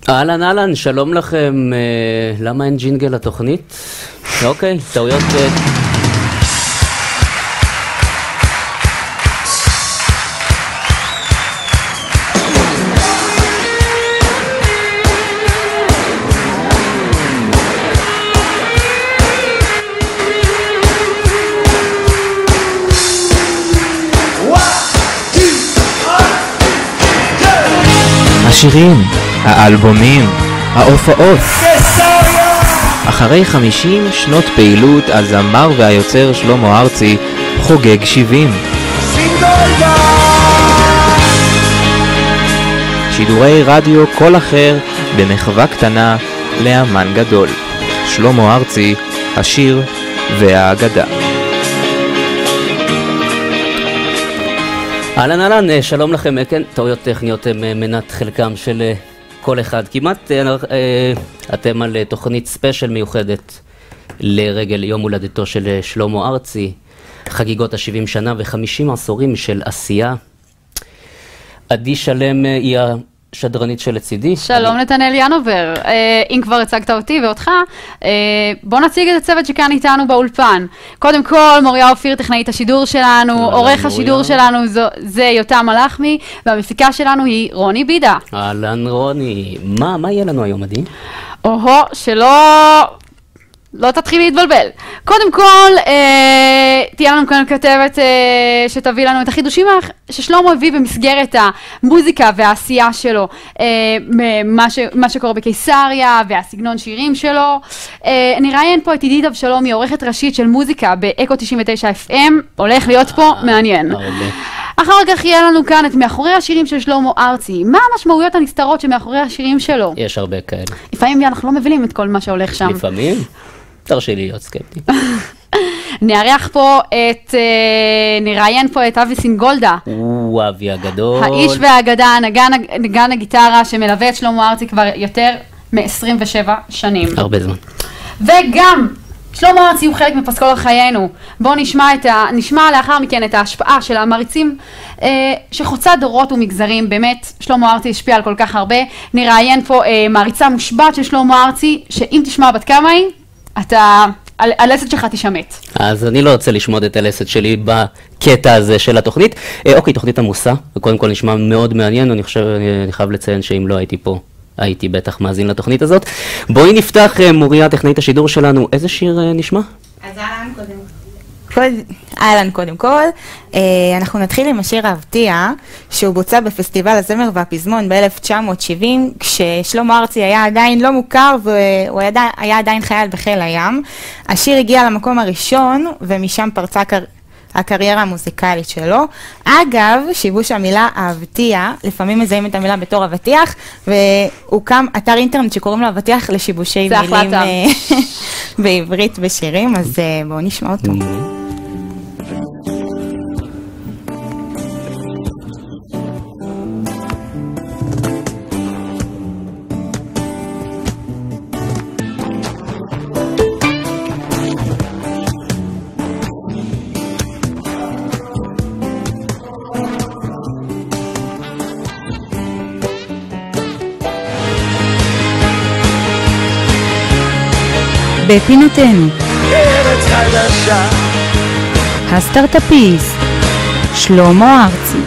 אהלן, אהלן, שלום לכם. למה אין ג'ינגל לתוכנית? אוקיי, טעויות... השירים, האלבומים, ההופעות. אחרי 50 שנות פעילות, הזמר והיוצר שלמה ארצי חוגג 70. שידורי רדיו קול אחר במחווה קטנה לאמן גדול. שלמה ארצי, השיר והאגדה. אהלן, אהלן, שלום לכם. כן, טעויות טכניות הן מנת חלקם של כל אחד. כמעט אתם על תוכנית ספיישל מיוחדת לרגל יום הולדתו של שלמה ארצי, חגיגות ה-70 שנה ו50 עשורים של עשייה. עדי שלם היא השדרנית שלצידי. שלום נתנאל ינובר. אם כבר הצגת אותי ואותך, בוא נציג את הצוות שכאן איתנו באולפן. קודם כל, מוריה אופיר, טכנאית השידור שלנו, עורך השידור שלנו זה יותם מלחמי, והמפיקה שלנו היא רוני בידה. אהלן רוני, מה יהיה לנו היום עדי? לא תתחיל להתבלבל. קודם כל, תהיה לנו כאן כתבת שתביא לנו את החידושים ששלמה הביא במסגרת המוזיקה והעשייה שלו, מה שקורה בקיסריה והסגנון שירים שלו. נראיין פה את עידית אבשלומי, עורכת ראשית של מוזיקה באקו 99 FM, הולך להיות פה מעניין. אחר כך יהיה לנו כאן את מאחורי השירים של שלמה ארצי. מה המשמעויות הנסתרות שמאחורי השירים שלו? יש הרבה כאלה. לפעמים אנחנו לא מבינים את כל מה שהולך שם. לפעמים? תרשי לי להיות סקפטי. נראיין פה את אבי סינגולדה. אבי הגדול. האיש והאגדה, נגן הגיטרה שמלווה את שלמה ארצי כבר יותר מ-27 שנים. הרבה זמן. וגם שלמה ארצי הוא חלק מפסקול חיינו. בואו נשמע לאחר מכן את ההשפעה של המריצים שחוצה דורות ומגזרים. באמת, שלמה ארצי השפיע על כל כך הרבה. נראיין פה מעריצה מושבעת של שלמה ארצי, שאם תשמע בת כמה היא, הלסת שלך תשמט. אז אני לא רוצה לשמוד את הלסת שלי בקטע הזה של התוכנית. אוקיי, תוכנית עמוסה, וקודם כל נשמע מאוד מעניין, אני חייב לציין שאם לא הייתי פה, הייתי בטח מאזין לתוכנית הזאת. בואי נפתח, מוריה, טכנאית השידור שלנו, איזה שיר נשמע? אז אהלן קודם כל, אנחנו נתחיל עם השיר אבטיה, שהוא בוצע בפסטיבל הזמר והפזמון ב-1970, כששלמה ארצי היה עדיין לא מוכר והוא היה עדיין חייל בחיל הים. השיר הגיע למקום הראשון ומשם פרצה הקריירה המוזיקלית שלו. אגב, שיבוש המילה אבטיה, לפעמים מזהים את המילה בתור אבטיח, והוקם אתר אינטרנט שקוראים לו אבטיח לשיבושי מילים בעברית בשירים, אז בואו נשמע אותו. בפינתנו הסטארט-אפיסט שלמה ארצי.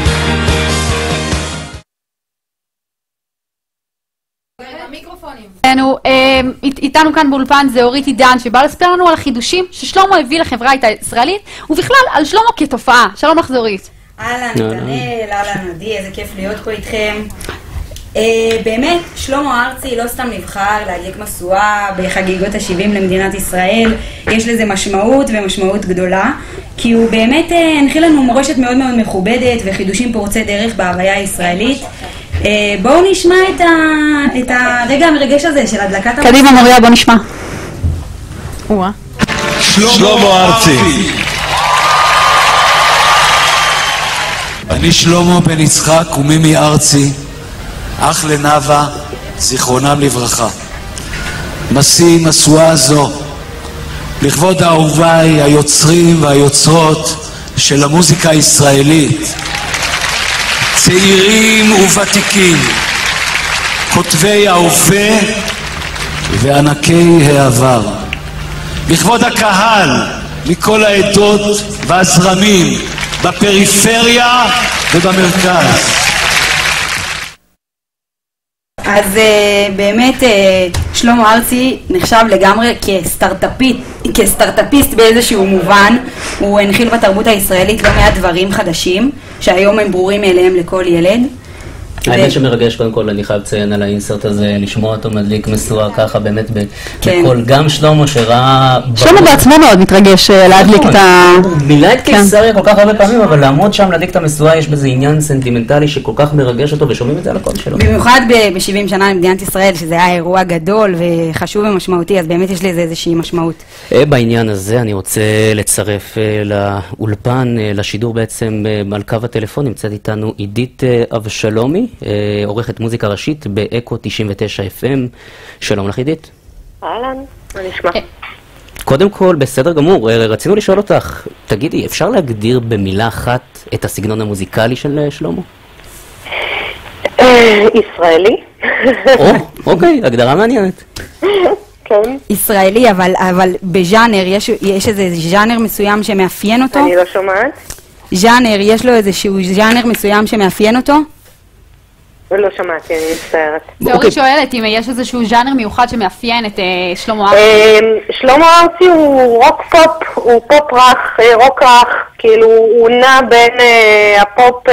איתנו כאן באולפן זה אורית עידן שבא לספר לנו על החידושים ששלמה הביא לחברה הישראלית ובכלל על שלמה כתופעה. שלום לך אורית. אהלן נתנאל, אהלן עדי, איזה כיף להיות פה איתכם. באמת, שלמה ארצי לא סתם נבחר להדליק משואה בחגיגות ה-70 למדינת ישראל. יש לזה משמעות ומשמעות גדולה, כי הוא באמת הנחיל לנו מורשת מאוד מאוד מכובדת וחידושים פורצי דרך בהוויה הישראלית. בואו נשמע את הרגע המרגש הזה של הדלקת המשואה. קדימה מוריה, בואו נשמע. שלמה ארצי. אני שלמה בן יצחק ומימי ארצי, אח לנאווה, זיכרונם לברכה. משיא משואה זו לכבוד אהוביי היוצרים והיוצרות של המוזיקה הישראלית, צעירים וותיקים, כותבי ההווה וענקי העבר. לכבוד הקהל מכל העדות והזרמים בפריפריה ובמרכז. אז באמת שלמה ארצי נחשב לגמרי כסטארטאפיסט באיזשהו מובן. הוא הנחיל בתרבות הישראלית לא מעט דברים חדשים שהיום הם ברורים אליהם לכל ילד. האמת שמרגש, קודם כל אני חייב לציין על האינסרט הזה, לשמוע אותו מדליק משואה ככה באמת בכל, גם שלמה שראה... שלמה בעצמו מאוד מתרגש להדליק את ה... מילא את קיסריה כל כך הרבה פעמים, אבל לעמוד שם להדליק את המשואה, יש בזה עניין סנטימנטלי שכל כך מרגש אותו, ושומעים את זה על הקול שלו. במיוחד ב-70 שנה למדינת ישראל, שזה היה אירוע גדול וחשוב ומשמעותי, אז באמת יש לזה איזושהי משמעות. בעניין הזה אני רוצה לצרף לאולפן, לשידור בעצם על קו הטלפון, נמצאת איתנו עידית אבשלומי, עורכת מוזיקה ראשית באקו 99 FM. שלום לך עידית. אהלן, מה נשמע? קודם כל, בסדר גמור, רצינו לשאול אותך, תגידי, אפשר להגדיר במילה אחת את הסגנון המוזיקלי של שלמה? ישראלי. אוקיי, הגדרה מעניינת. כן. ישראלי, אבל בז'אנר, יש איזה ז'אנר מסוים שמאפיין אותו? אני לא שומעת. ז'אנר, יש לו איזשהו ז'אנר מסוים שמאפיין אותו? לא שמעתי, אני מצטערת. ואורי שואלת אם יש איזשהו ז'אנר מיוחד שמאפיין את שלמה ארצי. שלמה ארצי הוא רוק פופ, הוא פופ רך, רוק רך, כאילו הוא נע בין הפופ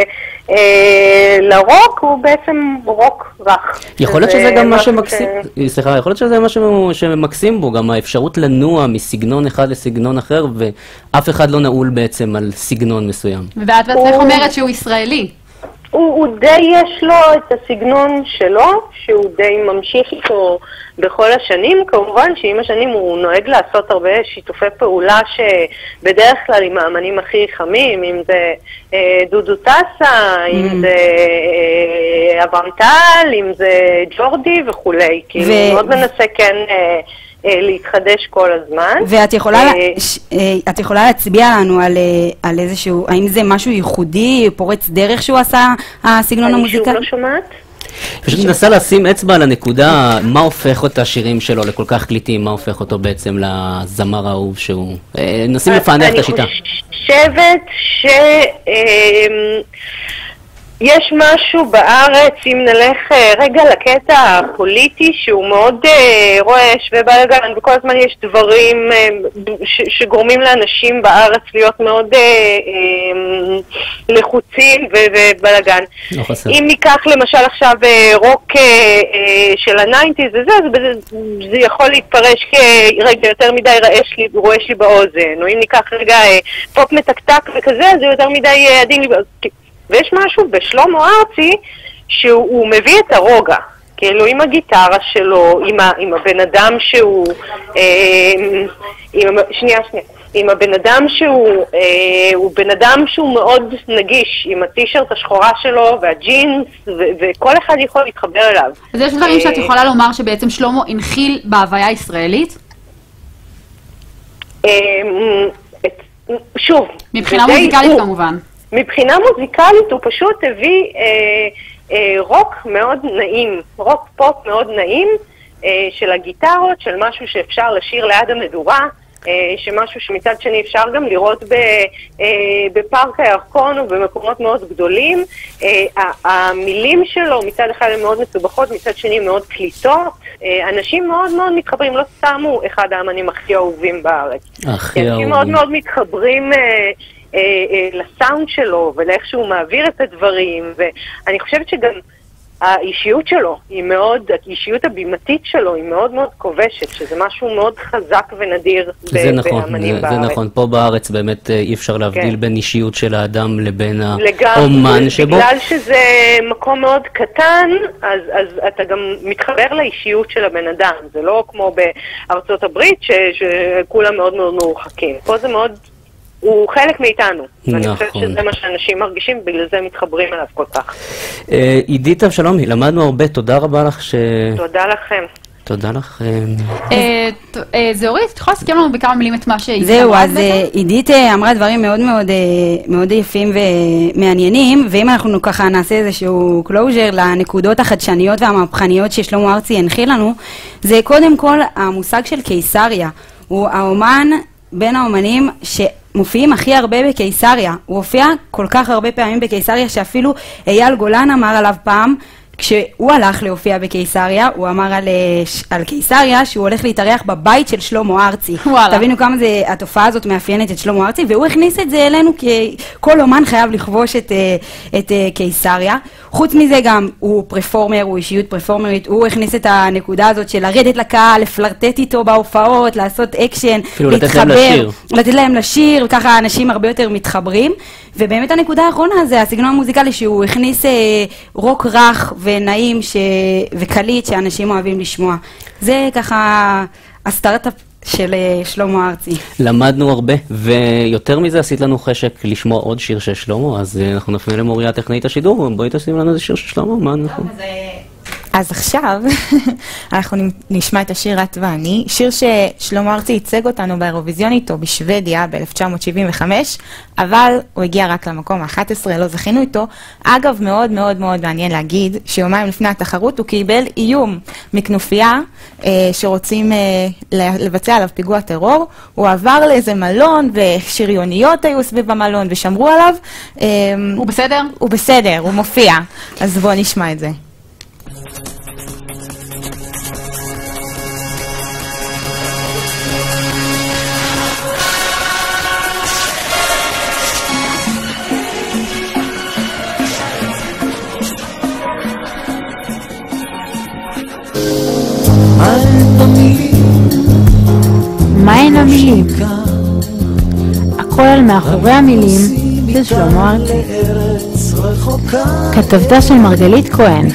לרוק, הוא בעצם רוק רך. יכול להיות שזה גם מה שמקסים, סליחה, יכול להיות שזה מה שמקסים בו, גם האפשרות לנוע מסגנון אחד לסגנון אחר, ואף אחד לא נעול בעצם על סגנון מסוים. ואת בעצמך אומרת שהוא ישראלי. הוא די יש לו את הסגנון שלו, שהוא די ממשיך איתו בכל השנים. כמובן שעם השנים הוא נוהג לעשות הרבה שיתופי פעולה שבדרך כלל עם האמנים הכי חמים, אם זה דודו טסה, אם זה אברהם טל, אם זה ג'ורדי וכולי. כאילו הוא מאוד מנסה כן להתחדש כל הזמן. ואת יכולה להצביע לנו על איזשהו, האם זה משהו ייחודי, פורץ דרך שהוא עשה, הסגנון המוזיקה? אני שוב לא שומעת. פשוט מנסה לשים אצבע על הנקודה, מה הופך את השירים שלו לכל כך קליטים, מה הופך אותו בעצם לזמר האהוב שהוא... נסים לפענח את השיטה. אני חושבת יש משהו בארץ, אם נלך רגע לקטע הפוליטי, שהוא מאוד רועש ובלגן, וכל הזמן יש דברים שגורמים לאנשים בארץ להיות מאוד לחוצים ובלגן. אם ניקח למשל עכשיו רוק של ה-90s, זה יכול להתפרש כרגע יותר מדי רועש לי באוזן, או אם ניקח רגע פופ מתקתק וכזה, זה יותר מדי עדין לי באוזן. ויש משהו בשלמה ארצי שהוא מביא את הרוגע, כאילו עם הגיטרה שלו, עם הבן אדם שהוא, עם הבן אדם שהוא בן אדם שהוא מאוד נגיש, עם הטישרט השחורה שלו והג'ינס, וכל אחד יכול להתחבר אליו. אז יש דברים שאת יכולה לומר שבעצם שלמה הנחיל בהוויה הישראלית? שוב, מבחינה מוזיקלית כמובן. מבחינה מוזיקלית הוא פשוט הביא רוק מאוד נעים, רוק פופ מאוד נעים של הגיטרות, של משהו שאפשר לשיר ליד המדורה, שמשהו שמצד שני אפשר גם לראות בפארק הירקון ובמקומות מאוד גדולים. המילים שלו מצד אחד הן מאוד מסובכות, מצד שני מאוד קליטות. אנשים מאוד מאוד מתחברים, לא שמו אחד האמנים הכי אהובים בארץ. אנשים מאוד מאוד מתחברים לסאונד שלו ולאיך שהוא מעביר את הדברים, ואני חושבת שגם האישיות שלו היא מאוד, האישיות הבימתית שלו היא מאוד מאוד כובשת, שזה משהו מאוד חזק ונדיר באמנים בארץ. זה נכון, פה בארץ באמת אי אפשר להבדיל בין אישיות של האדם לבין האומן שבו. בגלל שזה מקום מאוד קטן, אז אתה גם מתחבר לאישיות של הבן אדם, זה לא כמו בארצות הברית שכולם מאוד מאוד מרוחקים. פה זה מאוד... הוא חלק מאיתנו, ואני חושבת שזה מה שאנשים מרגישים, בגלל זה מתחברים אליו כל כך. עידית אבשלומי, למדנו הרבה, תודה רבה לך תודה לכם. תודה לך. זהורית, את יכולה לסכם לנו בכמה מילים את מה שהיא זהו, אז עידית אמרה דברים מאוד מאוד מאוד יפים ומעניינים, ואם אנחנו ככה נעשה איזשהו קלוז'ר לנקודות החדשניות והמהפכניות ששלמה ארצי הנחיל לנו, זה קודם כל המושג של קיסריה. הוא האומן בין האומנים שמופיעים הכי הרבה בקיסריה. הוא הופיע כל כך הרבה פעמים בקיסריה שאפילו אייל גולן אמר עליו פעם, כשהוא הלך להופיע בקיסריה, הוא אמר על קיסריה שהוא הולך להתארח בבית של שלמה ארצי. תבינו כמה התופעה הזאת מאפיינת את שלמה ארצי, והוא הכניס את זה אלינו כי כל אומן חייב לכבוש את קיסריה. חוץ מזה גם הוא פרפורמר, הוא אישיות פרפורמרית, הוא הכניס את הנקודה הזאת של לרדת לקהל, לפלרטט איתו בהופעות, לעשות אקשן, להתחבר, לתת להם לשיר, וככה אנשים הרבה יותר מתחברים. ובאמת הנקודה האחרונה זה הסגנון המוזיקלי שהוא הכניס רוק רך ונעים וקליט שאנשים אוהבים לשמוע. זה ככה הסטארט-אפ של שלמה ארצי. למדנו הרבה, ויותר מזה עשית לנו חשק לשמוע עוד שיר של שלמה, אז אנחנו נפנה למוריה טכנאית השידור, בואי תשים לנו איזה שיר של שלמה, מה אנחנו... אז עכשיו אנחנו נשמע את השיר את ואני, שיר ששלמה ארצי ייצג אותנו באירוויזיון איתו בשוודיה ב-1975, אבל הוא הגיע רק למקום ה-11, לא זכינו איתו. אגב, מאוד מאוד מאוד מעניין להגיד שיומיים לפני התחרות הוא קיבל איום מכנופיה שרוצים לבצע עליו פיגוע טרור. הוא עבר לאיזה מלון ושריוניות היו סביב המלון ושמרו עליו. הוא בסדר? הוא בסדר, הוא מופיע. אז בואו נשמע את זה. מהן המילים? הכל על מאחורי המילים של שלמה ארצי. כתבתה של מרגלית כהן.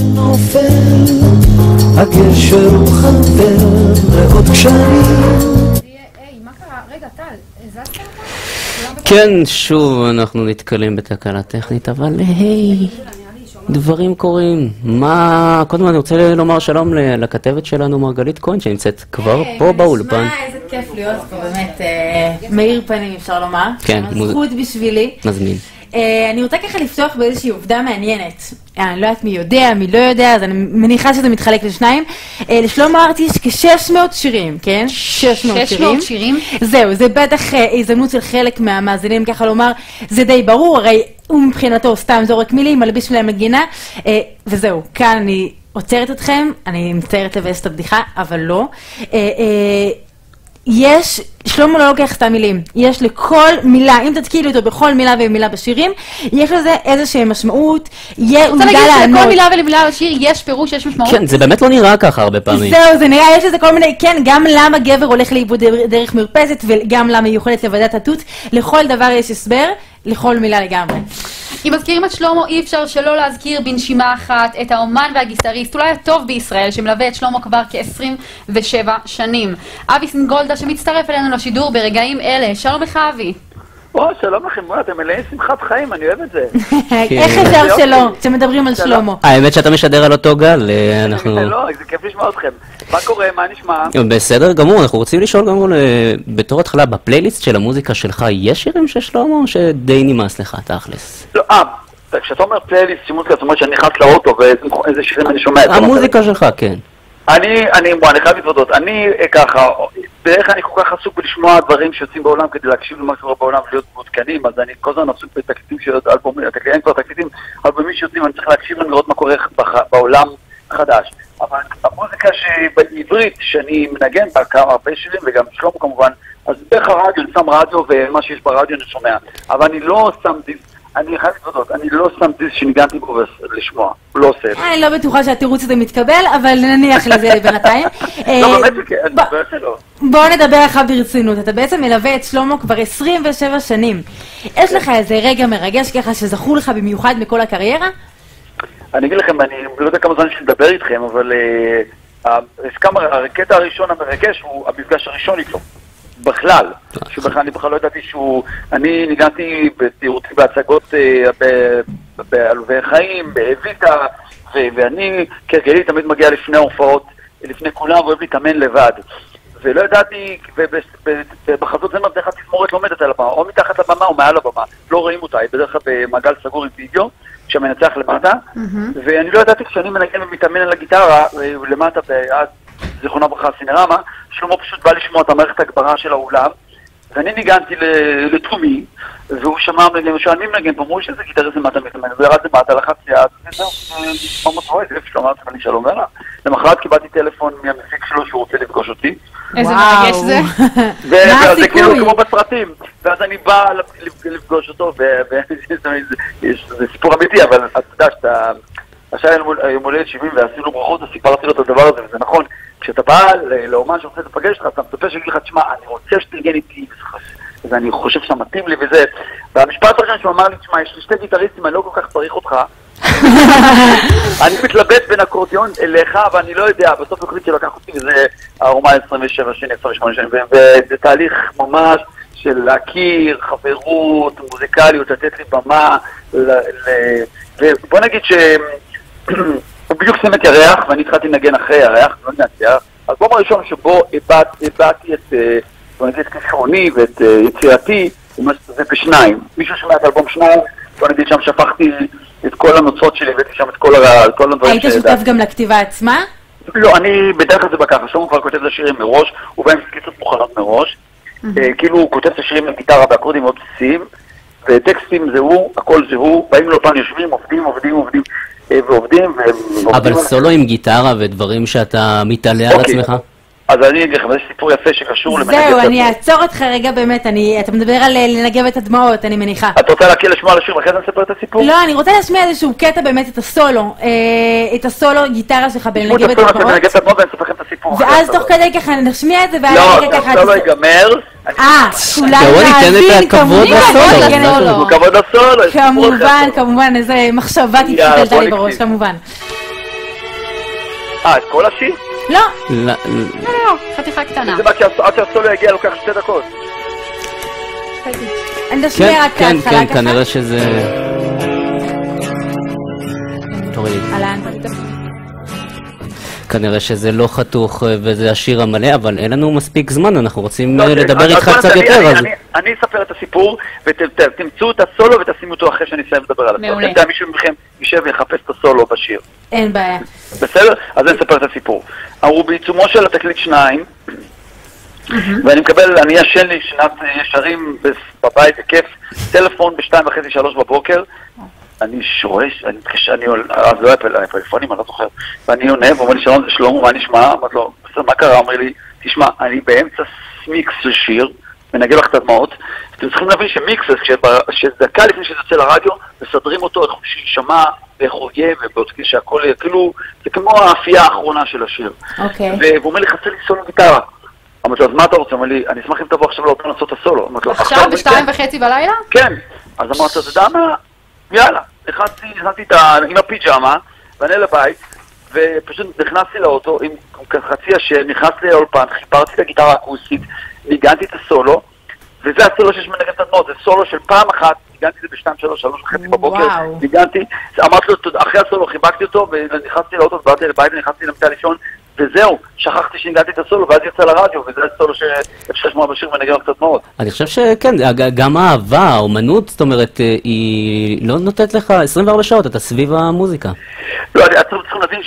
הגשר הוא חבר לעוד קשרים. מה קרה? רגע, טל, הזזת אותה? כן, שוב אנחנו נתקלים בתקלה טכנית, אבל היי, דברים קורים. מה... קודם אני רוצה לומר שלום לכתבת שלנו מרגלית כהן שנמצאת כבר פה באולפן. מה, איזה כיף להיות פה, באמת. מאיר פנים אפשר לומר. כן. זכות בשבילי. מזמין. אני רוצה ככה לפתוח באיזושהי עובדה מעניינת. אני לא יודעת מי יודע, מי לא יודע, אז אני מניחה שזה מתחלק לשניים. לשלמה ארצי יש כ-600 שירים, כן? 600 שירים. זהו, זה בטח הזדמנות של חלק מהמאזינים ככה לומר, זה די ברור, הרי הוא מבחינתו סתם זורק מילים, מלביש להם מגינה, וזהו, כאן אני עוצרת אתכם, אני מצטערת לבאס את הבדיחה, אבל לא. יש, שלמה לא לוקח סתם מילים, יש לכל מילה, אם תתקילי אותו בכל מילה ומילה בשירים, יש לזה איזושהי משמעות, הוא יודע לענות. רוצה להגיד שלכל מילה ומילה בשיר יש פירוש, יש משמעות? כן, זה באמת לא נראה ככה הרבה פעמים. זהו, זה נראה, יש לזה כל מיני, כן, גם למה גבר הולך לאיבוד דרך מרפסת, וגם למה היא יכולת לבדת התות, לכל דבר יש הסבר, לכל מילה לגמרי. אם מזכירים את שלמה, אי אפשר שלא להזכיר בנשימה אחת את האומן והגיסטריסט, אולי הטוב בישראל, שמלווה את שלמה כבר כ-27 שנים. אבי סינגולדה שמצטרף אלינו לשידור ברגעים אלה. שלום לך אבי. שלום לכם, אתם מלאים שמחת חיים, אני אוהב את זה. איך אפשר שלא, כשמדברים על שלמה? האמת שאתה משדר על אותו גל, אנחנו... לא, זה כיף לשמוע אתכם. מה קורה, מה נשמע? בסדר גמור, אנחנו רוצים לשאול גם בתור התחלה, בפלייליסט של המוזיקה שלך, יש שירים של שלמה או שדי נמאס לך, תכלס? לא, כשאתה אומר פלייליסט של מוזיקה, זאת אומרת שאני נכנס לאוטו ואיזה שירים אני שומע. המוזיקה שלך, כן. אני חייב להתוודות, אני ככה, בערך אני כל כך עסוק בלשמוע דברים שיוצאים בעולם כדי להקשיב למה שקורה בעולם ולהיות מעודכנים, אז אני כל הזמן עסוק בתקליטים של אלבומים, אין כבר תקליטים, אלבומים שיוצאים, אני צריך להקשיב להם לראות מה קורה בעולם חדש. אבל המוזיקה שבעברית, שאני מנגן בה כמה הרבה שירים, וגם שלמה כמובן, אז דרך הרדיו, אני שם רדיו ומה שיש ברדיו אני שומע, אבל אני לא שם דיסק, אני חייב להתוודות, אני לא שם דיסק שניגנתי בו לשמוע, הוא לא עושה את זה. אני לא בטוחה שהתירוץ הזה מתקבל, אבל נניח לזה בינתיים. לא, באמת, אני מדבר שלא. בואו נדבר לך ברצינות, אתה בעצם מלווה את שלמה כבר 27 שנים. יש לך איזה רגע מרגש ככה שזכור לך במיוחד מכל הקריירה? אני אגיד לכם, אני לא יודע כמה זמן שאני מדבר איתכם, אבל הקטע הראשון המרגש הוא המפגש הראשון איתו. בכלל, אני בכלל לא ידעתי אני ניגנתי בתיאורתי בהצגות בעלובי חיים, באביטה, ואני כרגלי תמיד מגיע לפני הופעות לפני כולם, ואוהב להתאמן לבד. ולא ידעתי, ובחזות זמר בדרך כלל תזמורת לומדת על הבמה, או מתחת לבמה או מעל הבמה, לא רואים אותה, היא בדרך כלל במעגל סגור עם וידאו, כשמנצח למטה, ואני לא ידעתי כשאני מנגן ומתאמן על הגיטרה, למטה, ואז זיכרונה ברכה סינרמה, שלמה פשוט בא לשמוע את המערכת הגברה של האולם, ואני ניגנתי לתחומי, והוא שמע מנגן, ושואל מי מנגן פה, אמרו שזה גיטריסט למטה מתאמן, וירד למטה, לחץ יד, וזהו, ממש רואה, שלום אמרתי לי שלום ואלה. למחרת קיבלתי טלפון מהמפיק שלו שהוא רוצה לפגוש אותי. איזה מרגש זה. וזה כאילו כמו בסרטים, ואז אני בא לפגוש אותו, זה סיפור אמיתי, אבל אתה יודע שאתה, השעה יום הולדת 70 ועשינו ברכות, אז סיפרתי לו את הדבר הזה, וזה נכון, כשאתה בא לאומן שרוצה לפגש לך, אתה מצפה שיגיד לך, תשמע, אני רוצה שתנגן איתי, ואני חושב שאתה מתאים לי וזה, והמשפט הראשון שהוא אמר לי, תשמע, יש לי שתי גיטריסטים, אני לא כל כך צריך אותך, אני מתלבט בין אקורדיון אליך, ואני לא יודע, בסוף החליט שלקח אותי, וזה הארומה 27 שנים, 28 שנים, וזה תהליך ממש של להכיר, חברות, מוזיקליות, לתת לי במה, ובוא נגיד שהוא בדיוק סיים את ירח, ואני התחלתי לנגן אחרי ירח, לא נגנתי ירח, האלבום הראשון שבו הבאתי את, בוא נגיד, כישרוני ואת יצירתי, זה בשניים. מישהו שומע את אלבום שניים, בוא נגיד שם שפכתי את כל הנוצות שלי, הבאתי שם את כל הדברים היית שותף גם לכתיבה עצמה? לא, אני בדרך כלל זה בככה, שלמה כבר כותב את השירים מראש, הוא בהם סקיצות מוכנות מראש, כאילו הוא כותב את השירים בגיטרה באקורדים מאוד בסיסיים, וטקסטים זה הוא, הכל זה הוא, באים לו פעם יושבים, עובדים, אבל סולו עם גיטרה ודברים שאתה מתעלה על עצמך? אז אני אגיד לכם, זה סיפור יפה שקשור למנגב את הדמעות. זהו, אני אעצור אותך רגע באמת, אתה מדבר על לנגב את הדמעות, אני מניחה. את רוצה להקל לשמוע על השיר ואחרי זה נספר את הסיפור? לא, אני רוצה להשמיע איזשהו קטע באמת את הסולו גיטרה שלך בלנגב את הדמעות. ואני אספר לכם את הסיפור. ואז תוך כדי ככה נשמיע את זה, ואז רגע ככה... לא, הסולו ייגמר. אולי להבין, כבוד לסולו. כמובן, איזה מחשבה תתחילתה לי בראש, כמובן. את כל השיר? לא. לא, חתיכה קטנה. זה מה שעד שהסולו יגיע לוקח 2 דקות. אני אשמיע רק כן, כן, כנראה שזה... כנראה שזה לא חתוך וזה השיר המלא, אבל אין לנו מספיק זמן, אנחנו רוצים לדבר איתך קצת יותר. אני אספר את הסיפור, ותמצאו את הסולו ותשימו אותו אחרי שאני אסיים לדבר על הסולו. מעולה. אתה מישהו מכם יישב ויחפש את הסולו בשיר. אין בעיה. בסדר? אז אני אספר את הסיפור. הוא בעיצומו של התקליט 2, ואני מקבל, אני ישן לי שנת ישרים בבית, בכיף, טלפון ב2:30-3 בבוקר, אני שורש, אני מתקשר, אז לא היה פלאפונים, אני לא זוכר, ואני עונה, ואומר לי שלום, זה שלמה, מה נשמע? אמרתי לו, מה קרה? אומר לי, תשמע, אני באמצע מיקס של שיר, מנגן לך את הדמעות, אתם צריכים להבין שמיקס, שדקה לפני שזה יוצא לרדיו, מסדרים אותו, איך הוא שישמע, ואיך הוא יהיה, שהכל, כאילו, זה כמו האפייה האחרונה של השיר. והוא אומר לי, חסר לי סולו גיטרה. אמרתי לו, אז מה אתה רוצה? אמר לי, אני אשמח אם תבוא עכשיו לאופן לעשות את הסולו. עכשיו ב2:30 בלילה? כן. אז אמרתי לו, אתה יודע מה? יאללה. נכנסתי עם הפיג'מה, ואני לבית, ופשוט נכנסתי לאוטו עם חצי ישן, נכנסתי לאולפן, חיברתי את הגיטרה האקוסטית, ניגנתי את הסולו, וזה הסולו שיש מנגן את הדמעות, זה סולו של פעם אחת, ניגנתי את זה ב2:00-3:30 בבוקר, ניגנתי, אמרתי לו, אחרי הסולו חיבקתי אותו, ונכנסתי לאוטו, ובאתי לבית, ונכנסתי למיטה לישון, וזהו, שכחתי שניגנתי את הסולו, ואז יצא לרדיו, וזה הסולו שאפשר לשמוע בשיר ונגן קצת מאוד. אני חושב שכן, גם האהבה, האומנות, זאת אומרת, היא לא נותנת לך 24 שעות, אתה סביב המוזיקה. לא, אתם צריכים להבין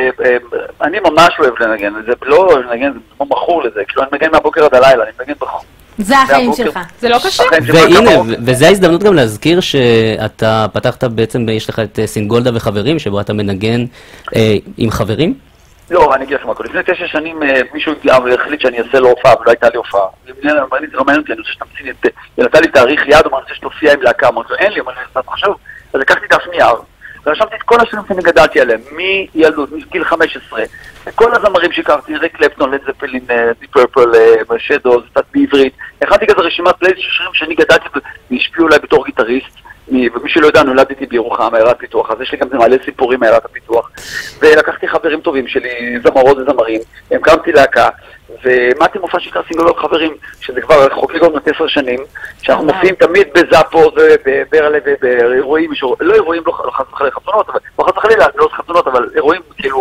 שאני ממש לא אוהב לנגן, זה לא אוהב לנגן, זה כמו מכור לזה, כאילו אני מנגן מהבוקר עד הלילה, אני מנגן בחור. זה החיים שלך. זה לא קשה? והנה, וזו ההזדמנות גם להזכיר שאתה פתחת בעצם, יש לך את סינגולדה וחברים, שבו אתה מנגן עם חברים? לא, אני אגיד לכם הכל. לפני 9 שנים מישהו החליט שאני אעשה לו הופעה, ולא הייתה לי הופעה. זה לא מעניין אותי, אני רוצה שתמציא את... נתן לי תאריך יד, אני רוצה שתופיע עם להקה, אמרתי לו, אין לי, אבל אני אעשה עכשיו. אז לקחתי דף נייר, ורשמתי את כל השירים שאני גדלתי עליהם, מילדות, מגיל 15, וכל הזמרים שהכרתי, ריק קלפטון, לד זפלין, די פרפל, שדוז, קצת בעברית. הכנתי כזה רשימת פלייליסט של שירים שאני גדלתי והשפיעו עליי בתור גיטריסט. ומי שלא יודע, נולדתי בירוחם, מעיירת פיתוח, אז יש לי גם מלא סיפורים מעיירת הפיתוח. ולקחתי חברים טובים שלי, זמרות וזמרים, הקמתי להקה, ומעתי מופע שנקרא סינגולות חברים, שזה כבר חוקי גם 10 שנים, שאנחנו מופיעים תמיד בזאפו וברלה ובאירועים, לא אירועים, לא חס וחלילה חתונות, אבל לא חס וחלילה, לא חתונות, אבל אירועים כאילו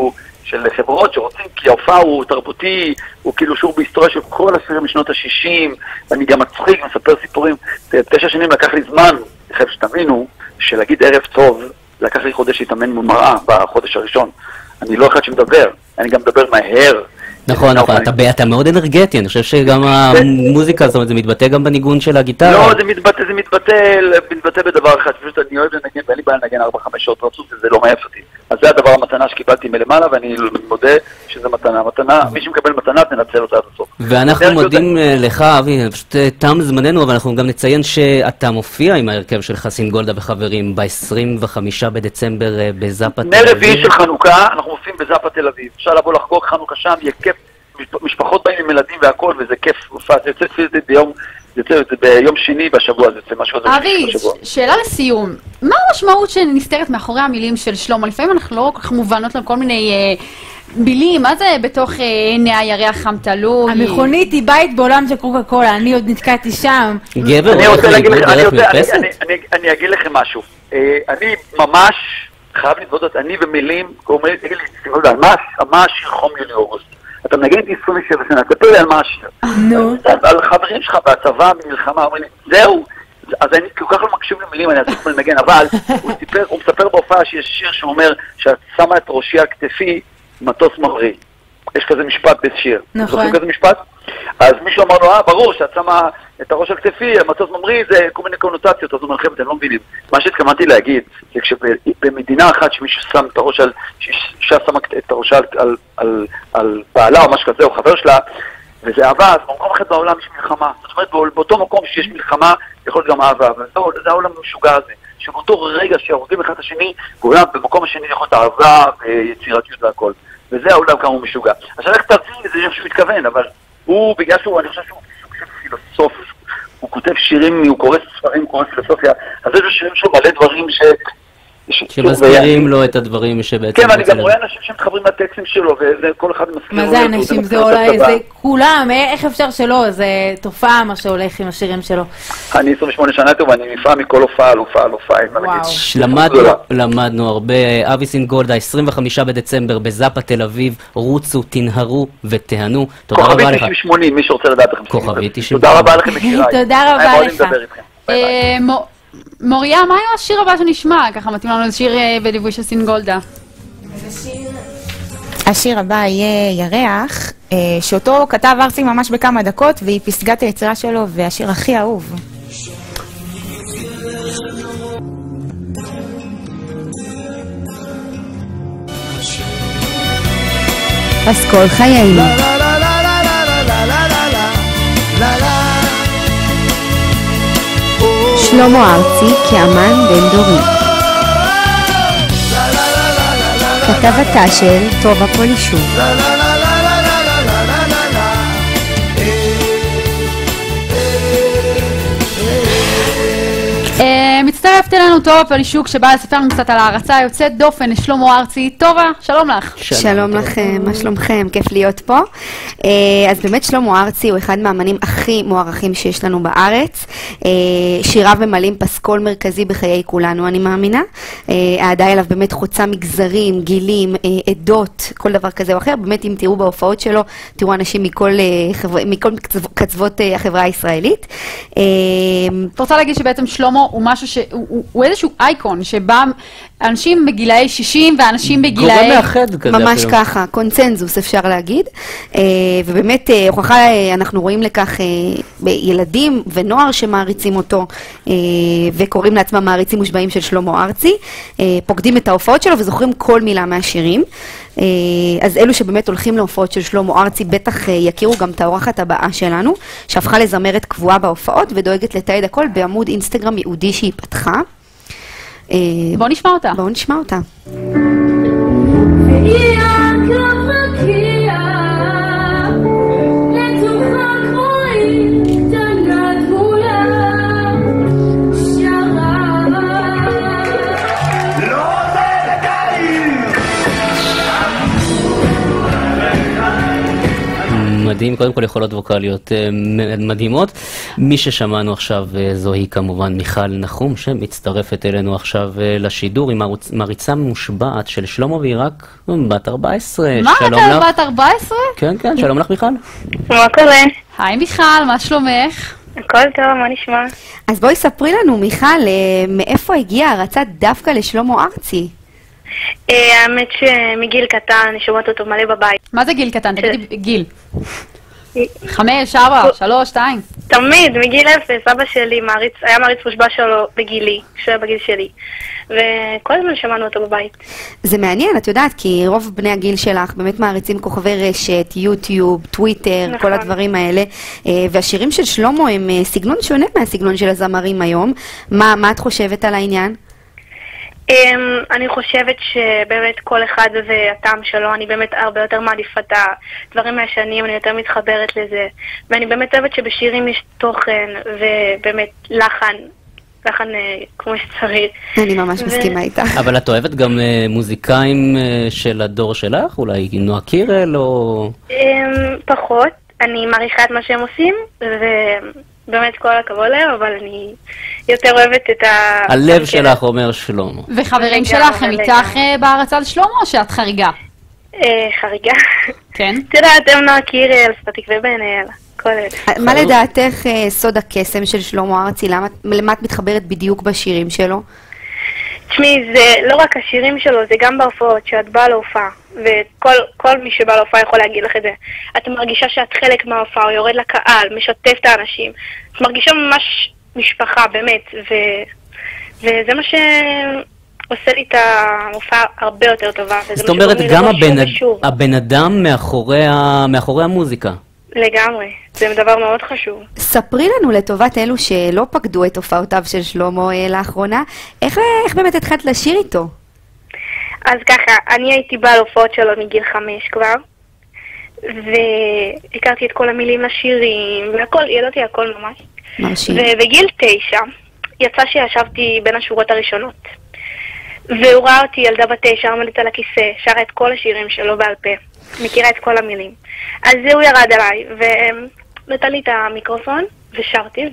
של חברות שרוצים, כי ההופעה הוא תרבותי, הוא כאילו שור בהיסטוריה של כל השירים משנות ה-60, ואני גם מצחיק, מספר סיפורים. 9 שנים לקח לי זמן, חייב שתבינו, שלהגיד ערב טוב, לקח לי חודש להתאמן מול מראה בחודש הראשון. אני לא אחד שמדבר, אני גם מדבר מהר. נכון, אתה מאוד אנרגטי, אני חושב שגם המוזיקה, זאת אומרת, זה מתבטא גם בניגון של הגיטרה. לא, זה מתבטא בדבר אחד, פשוט אני אוהב לנגן, ואין לי בעיה לנגן 4-5 שעות רצוף, וזה לא מעף אותי. אז זה הדבר המתנה שקיבלתי מלמעלה, ואני מודה שזה מתנה. מי שמקבל מתנה, תנצל אותה עד הסוף. ואנחנו מודים לך, אבי, פשוט תם זמננו, אבל אנחנו גם נציין שאתה מופיע עם ההרכב של חסין גולדה וחברים ב-25 בדצמבר בזאפה תל אביב. נר רביעי של חנוכה, אנחנו מופיעים בזאפה תל אביב. אפשר לבוא לחגוג חנוכה שם, יהיה כיף. משפחות באים עם ילדים והכל, וזה כיף. זה יוצא ביום שני בשבוע, זה יוצא משהו הזה. אבי, שאלה לסיום. מה המשמעות שנסתרת מאחורי המילים של שלמה? לפעמים אנחנו לא כל כך מובנות לכל מיני מילים. מה זה בתוך עיני הירח חם תלוי? המכונית היא בית בעולם של קוקה קולה, אני עוד נתקעתי שם. גבר, אני אגיד לכם משהו. אני ממש חייב להתוודות, אני במילים, תגיד לי, מה השיר חום יולי אוגוסט? אתה מנגן את 27 שנה, תספר לי על מה השיר. נו. על חברים שלך בצבא, במלחמה, אומרים לי, זהו. אז אני כל כך לא מקשיב למילים, אני אעזור לנגן, אבל הוא מספר בהופעה שיש שיר שאומר שאת שמה את ראשי על כתפי מטוס ממריא. יש כזה משפט בשיר. נכון. זוכרים כזה משפט? אז מישהו אמר לו, ברור שאת שמה את הראש על כתפי, מטוס ממריא, זה כל מיני קונוטציות, אז הוא אומר לכם, אתם לא מבינים. מה שהתכוונתי להגיד, זה כשבמדינה אחת שמישהו שם את הראש שאישה שמה את הראש על בעלה או משהו כזה, או חבר שלה, וזה אהבה, אז במקום אחר בעולם יש מלחמה. זאת אומרת, באותו מקום שיש מלחמה, יכול להיות גם אהבה, וזה העולם המשוגע הזה, שבאותו רגע שהורגים אחד את השני, במקום השני יכול להיות אהבה ויצירתיות והכל. וזה העולם כמה הוא משוגע. עכשיו איך תרצים לזה שהוא מתכוון, אבל הוא, בגלל שהוא, אני חושב שהוא פילוסוף, הוא כותב שירים, הוא קורא ספרים, הוא קורא פילוסופיה, אז יש שירים שהוא מלא דברים שמזכירים לו את הדברים שבעצם... כן, אני גם רואה אנשים שמתחברים לטקסטים שלו, וכל אחד מזכיר לו... מה זה אנשים? זה אולי, זה כולם, איך אפשר שלא? זה תופעה מה שהולך עם השירים שלו. אני 28 שנה איתו, ואני נפעם מכל הופעה על הופעה על הופעה. למדנו הרבה. אבי סינגולדה, 25 בדצמבר בזאפה תל אביב, רוצו, תנהרו ותהנו. תודה רבה לך. כוכבית 9080, מי שרוצה לדעת לכם. כוכבית 9080. תודה רבה לכם בשיריי. תודה רבה לך. מוריה, מה היה השיר הבא שנשמע? ככה מתאים לנו לשיר בליווי של סינגולדה. השיר הבא יהיה ירח, שאותו כתב ארצי ממש בכמה דקות, והיא פסגת היצירה שלו, והשיר הכי אהוב. פסקול חיינו. שלמה ארצי כאמן בן דורי. כתבתה של טובה פולישור. מצטרפת אלינו טובה פולישוק שבאה לספר לנו קצת על הערצה יוצאת דופן לשלמה ארצי. טובה, שלום לך. שלום לכם, מה שלומכם? כיף להיות פה. אז באמת שלמה ארצי הוא אחד מהאמנים הכי מוערכים שיש לנו בארץ. שיריו ממלאים פסקול מרכזי בחיי כולנו, אני מאמינה. העדה אליו באמת חוצה מגזרים, גילים, עדות, כל דבר כזה או אחר. באמת אם תראו בהופעות שלו, תראו אנשים מכל קצוות החברה הישראלית. את רוצה להגיד שבעצם שלמה הוא משהו שהוא איזשהו אייקון שבא אנשים בגילאי 60 ואנשים בגילאי... גורם מאחד כזה. ממש ככה, קונצנזוס אפשר להגיד. ובאמת הוכחה אנחנו רואים לכך ילדים ונוער שמעריצים אותו וקוראים לעצמם מעריצים מושבעים של שלמה ארצי, פוקדים את ההופעות שלו וזוכרים כל מילה מהשירים. אז אלו שבאמת הולכים להופעות של שלמה ארצי בטח יכירו גם את האורחת הבאה שלנו, שהפכה לזמרת קבועה בהופעות ודואגת לתעד הכל בעמוד אינסטגרם ייעודי שהיא פתחה. בואו נשמע אותה. בואו נשמע אותה. מדהים, קודם כל יכולות ווקליות מדהימות. מי ששמענו עכשיו זוהי כמובן מיכל נחום, שמצטרפת אלינו עכשיו לשידור, עם מריצה מושבעת של שלמה, והיא רק בת 14. מה, אתה בת 14? כן, כן, שלום לך מיכל. מה קורה? היי מיכל, מה שלומך? הכל טוב, מה נשמע? אז בואי ספרי לנו, מיכל, מאיפה הגיעה הרצה דווקא לשלמה ארצי? האמת שמגיל קטן, אני שומעת אותו מלא בבית. מה זה גיל קטן? תגידי גיל. 5, 4, 3, 2. תמיד, מגיל 0, אבא שלי היה מעריץ מושבע שלו בגילי, כשהוא היה בגיל שלי. וכל הזמן שמענו אותו בבית. זה מעניין, את יודעת, כי רוב בני הגיל שלך באמת מעריצים כוכבי רשת, יוטיוב, טוויטר, נכון. כל הדברים האלה. והשירים של שלמה הם סגנון שונה מהסגנון של הזמרים היום. מה את חושבת על העניין? אני חושבת שבאמת כל אחד והטעם שלו, אני באמת הרבה יותר מעדיפה את הדברים מהשנים, אני יותר מתחברת לזה. ואני באמת אוהבת שבשירים יש תוכן ובאמת לחן כמו שצריך. אני ממש מסכימה איתך. אבל את אוהבת גם מוזיקאים של הדור שלך? אולי נועה קירל או... פחות. אני מעריכה את מה שהם עושים, ובאמת כל הכבוד להם, אבל אני יותר אוהבת את הלב שלך אומר שלמה. וחברים שלך הם איתך בהרצה על שלמה או שאת חריגה? חריגה. כן. את יודעת, הם נועה קירל, סתקווה בעיניאל. מה לדעתך סוד הקסם של שלמה ארצי? למה את מתחברת בדיוק בשירים שלו? תשמעי, זה לא רק השירים שלו, זה גם בהופעות, שאת באה להופעה, וכל מי שבא להופעה יכול להגיד לך את זה. את מרגישה שאת חלק מההופעה, הוא יורד לקהל, משתף את האנשים. את מרגישה ממש משפחה, באמת, וזה מה שעושה לי את ההופעה הרבה יותר טובה. זאת אומרת, גם הבן אדם מאחורי המוזיקה. לגמרי, זה דבר מאוד חשוב. ספרי לנו לטובת אלו שלא פקדו את הופעותיו של שלמה לאחרונה, איך באמת התחלת לשיר איתו? אז ככה, אני הייתי באה להופעות שלו מגיל 5 כבר, והכרתי את כל המילים לשירים, והכל, ידעתי הכל ממש. מרשים. ובגיל 9 יצא שישבתי בין השורות הראשונות, והוא ראה אותי ילדה בת 9, עמדת על הכיסא, שרה את כל השירים שלו בעל פה. מכירה את כל המילים. אז הוא ירד עליי, ונתן לי את המיקרופון, ושרתי,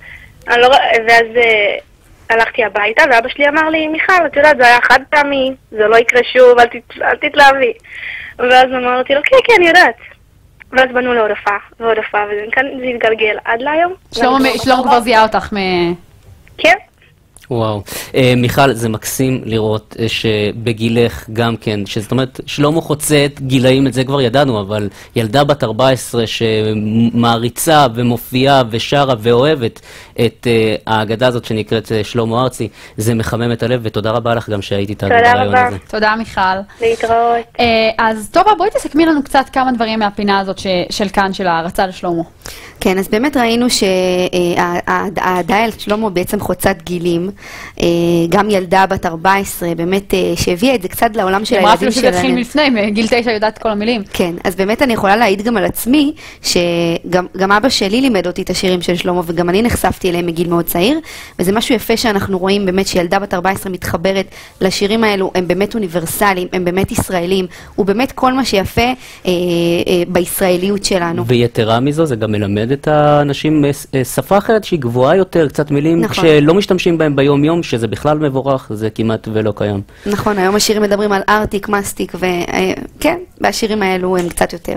ואז הלכתי הביתה, ואבא שלי אמר לי, מיכל, את יודעת, זה היה חד פעמי, זה לא יקרה שוב, אל תתלהבי. ואז אמרתי לו, כן, אני יודעת. ואז בנו לעוד הופעה, ועוד הופעה, וכאן זה התגלגל עד להיום. שלמה כבר זיהה אותך כן. וואו. מיכל, זה מקסים לראות שבגילך גם כן, זאת אומרת, שלמה חוצה את גילאים, את זה כבר ידענו, אבל ילדה בת 14 שמעריצה ומופיעה ושרה ואוהבת את האגדה הזאת שנקראת שלמה ארצי, זה מחמם את הלב, ותודה רבה לך גם שהיית איתנו ברעיון הזה. תודה מיכל. להתראות. אז טוב, בואי תסכמי לנו קצת כמה דברים מהפינה הזאת של כאן, של ההרצה לשלמה. כן, אז באמת ראינו שהאהדה אל שלמה בעצם חוצת גילים, גם ילדה בת 14, באמת שהביאה את זה קצת לעולם של הילדים שלהם. אמרה אפילו שזה התחיל מלפני, מגיל 9 יודעת כל המילים. כן, אז באמת אני יכולה להעיד גם על עצמי, שגם אבא שלי לימד אותי את השירים של שלמה, וגם אני נחשפתי אליהם מגיל מאוד צעיר, וזה משהו יפה שאנחנו רואים באמת שילדה בת 14 מתחברת לשירים האלו, הם באמת אוניברסליים, הם באמת ישראלים, ובאמת כל מה שיפה בישראליות שלנו. ויתרה מזו, זה גם מלמד את האנשים שפה אחרת שהיא גבוהה יותר, קצת מילים שלא משתמשים בהם ביום-יום, שזה בכלל מבורך, זה כמעט ולא קיים. נכון, היום השירים מדברים על ארטיק, מסטיק, וכן, והשירים האלו הם קצת יותר.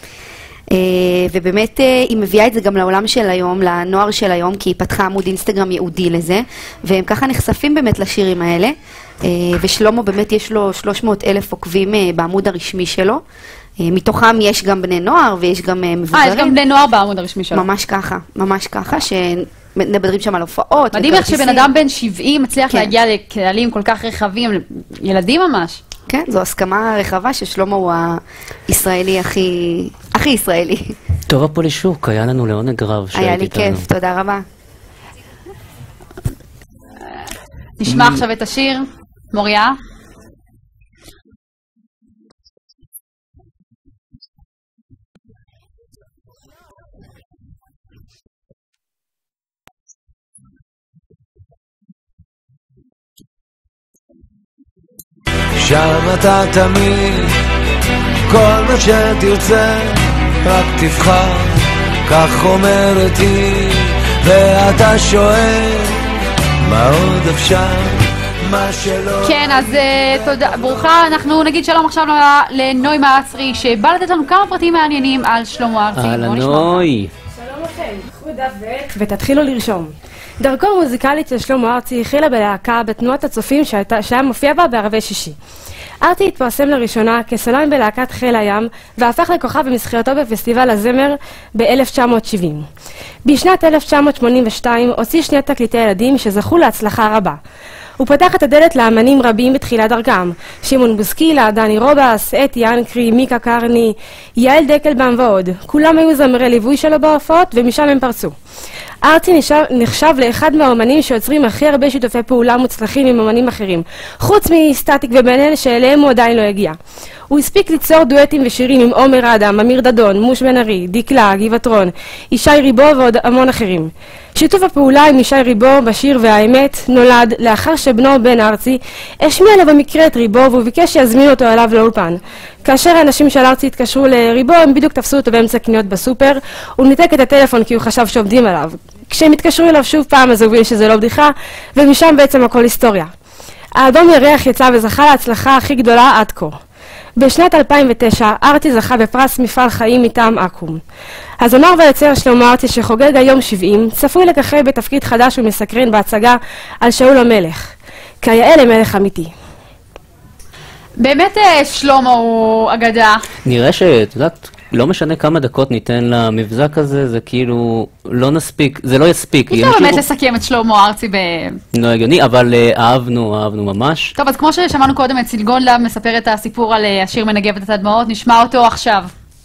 ובאמת היא מביאה את זה גם לעולם של היום, לנוער של היום, כי היא פתחה עמוד אינסטגרם ייעודי לזה, והם ככה נחשפים באמת לשירים האלה, ושלמה באמת יש לו 300,000 עוקבים בעמוד הרשמי שלו, מתוכם יש גם בני נוער ויש גם מבוגרים. יש גם בני נוער בעמוד הרשמי שלו. ממש ככה, שמדברים שם על הופעות. מדהים איך שבן אדם בן 70 מצליח להגיע לקהלים כל כך רחבים, ילדים ממש. כן, זו הסכמה רחבה ששלמה הוא הישראלי הכי ישראלי. טוב, הפולישוק, היה לנו לעונג רב. היה לי כיף, תודה רבה. נשמע עכשיו את השיר, מוריה. שם אתה תמיד, כל מה שתרצה, רק תבחר, כך אומרת היא, ואתה שואל מה עוד אפשר, מה שלא... כן, אז תודה, ברוכה, אנחנו נגיד שלום עכשיו לנוי מעצרי, שבא לתת לנו כמה פרטים מעניינים על שלמה ארצי. אהלן נוי. שלום לכם, קחו דף ועט ותתחילו לרשום. דרכו המוזיקלית של שלמה ארצי החלה בלהקה בתנועת הצופים שהיה מופיע בה בערבי שישי. ארצי התפרסם לראשונה כסולן בלהקת חיל הים והפך לכוכב במזכייתו בפסטיבל הזמר ב-1970. בשנת 1982 הוציא שני תקליטי ילדים שזכו להצלחה רבה. הוא פתח את הדלת לאמנים רבים בתחילת דרכם, שמעון בוסקילה, דני רובס, אתי אנקרי, מיקה קרני, יעל דקלבאום ועוד. כולם היו זמרי ליווי שלו בהופעות ומשם הם פרצו. ארצי נחשב לאחד מהאמנים שיוצרים הכי הרבה שיתופי פעולה מוצלחים עם אמנים אחרים, חוץ מסטטיק ובן-אל שאליהם הוא עדיין לא הגיע. הוא הספיק ליצור דואטים ושירים עם עומר אדם, אמיר דדון, מוש בן ארי, דיקלה, גבעתרון, ישי ריבו ועוד המון אחרים. שיתוף הפעולה עם ישי ריבו בשיר והאמת נולד לאחר שבנו בן ארצי השמיע לו במקרה את ריבו והוא ביקש שיזמין אותו אליו לאולפן. כאשר האנשים של ארצי התקשרו לריבו הם בדיוק תפסו אותו באמצע קניות בסופר, הוא ניתק את הטלפון כי הוא חשב שעובדים עליו. כשהם התקשרו אליו שוב פעם אז הוא הבין שזה לא בדיחה ומשם בעצם הכל היסטוריה. האלבום ירח יצא וזכה להצלחה הכי גדולה עד כה. בשנת 2009 ארצי זכה בפרס מפעל חיים מטעם אקו"ם. הזמר והיוצר שלמה ארצי שחוגג היום 70 צפוי לככב בתפקיד חדש ומסקרן בהצגה על שאול המלך, כיאה למלך אמיתי. באמת שלמה הוא אגדה. נראה שאת יודעת, לא משנה כמה דקות ניתן למבזק הזה, זה כאילו לא נספיק, זה לא יספיק. אי אפשר באמת לסכם את שלמה ארצי לא הגיוני, אבל אהבנו ממש. טוב, אז כמו ששמענו קודם את סילגון לב מספר את הסיפור על השיר מנגב את הדמעות, נשמע אותו עכשיו.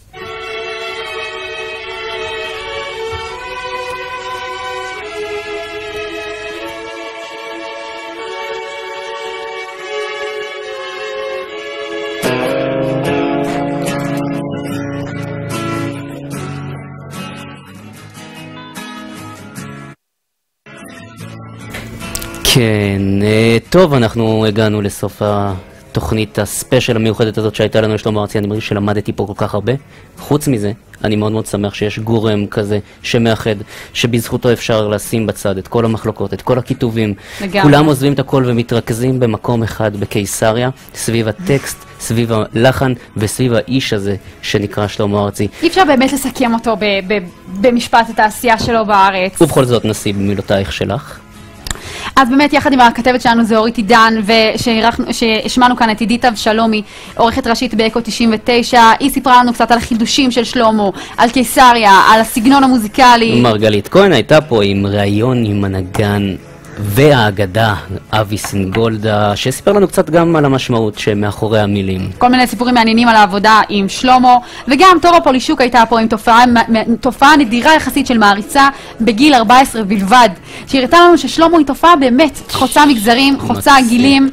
כן, טוב, אנחנו הגענו לסוף התוכנית הספיישל המיוחדת הזאת שהייתה לנו לשלמה ארצי. אני מרגיש שלמדתי פה כל כך הרבה. חוץ מזה, אני מאוד מאוד שמח שיש גורם כזה שמאחד, שבזכותו אפשר לשים בצד את כל המחלוקות, את כל הכיתובים. כולם עוזבים את הכל ומתרכזים במקום אחד בקיסריה, סביב הטקסט, סביב הלחן וסביב האיש הזה שנקרא שלמה ארצי. אי אפשר באמת לסכם אותו במשפט את העשייה שלו בארץ. ובכל זאת נשיא במילותייך שלך. אז באמת יחד עם הכתבת שלנו זה אורית עידן, ושהשמענו כאן את עידית אבשלומי, עורכת ראשית באקו 99, היא סיפרה לנו קצת על החידושים של שלמה, על קיסריה, על הסגנון המוזיקלי. מרגלית כהן הייתה פה עם ראיון עם הנגן והאגדה אבי סינגולדה, שסיפר לנו קצת גם על המשמעות שמאחורי המילים. כל מיני סיפורים מעניינים על העבודה עם שלמה, וגם תורה פולישוק הייתה פה עם תופעה נדירה יחסית של מעריצה בגיל 14 בלבד, שהראתה לנו ששלמה היא תופעה באמת חוצה מגזרים, חוצה גילים,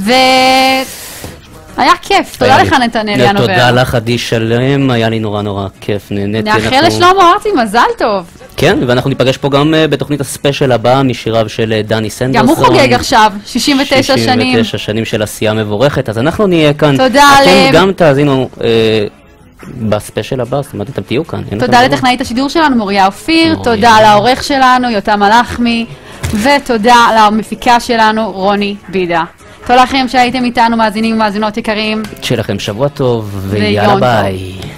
היה כיף. תודה לך נתנאל ינובר. תודה לך עדי שלם, היה לי נורא כיף, נהניתי. נאחל לשלמה ארצי מזל טוב. כן, ואנחנו ניפגש פה גם בתוכנית הספיישל הבאה משיריו של דני סנדרסון. גם הוא חוגג עכשיו, 69 שנים. 69 שנים של עשייה מבורכת, אז אנחנו נהיה כאן. תודה אתם גם תאזינו בספיישל הבא, זאת אומרת, אתם תהיו כאן. תודה לטכנאית השידור שלנו, מוריה אופיר, תודה לעורך שלנו, יותם מלחמי, ותודה למפיקה שלנו, רוני בידה. תודה לכם שהייתם איתנו, מאזינים ומאזינות יקרים. שיהיה לכם שבוע טוב, ויאללה ביי.